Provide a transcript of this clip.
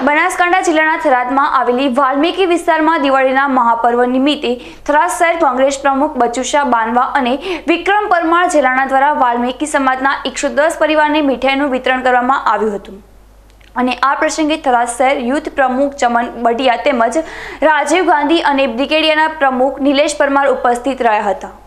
બનાસકાંઠા જિલ્લાના થરાદમાં આવેલી વાલ્મીકી વિસ્તારમાં દિવાળીના મહાપર્વ નિમિત્તે થરાદ શહેર કોંગ્રેસ પ્રમુખ બચુશા બાનવા અને વિક્રમ પરમાર જેલાણા દ્વારા વાલ્મીકી સમાજના 110 પરિવારને મીઠાઈનું વિતરણ કરવામાં આવ્યું હતું અને આ પ્રસંગે થરાદ શહેર યુથ પ્રમુખ ચમન બટિયા તેમજ રાજીવ ગાંધી અને બ્રિગેડિયરના પ્રમુખ નિલેશ પરમાર ઉપસ્થિત રહ્યા હતા।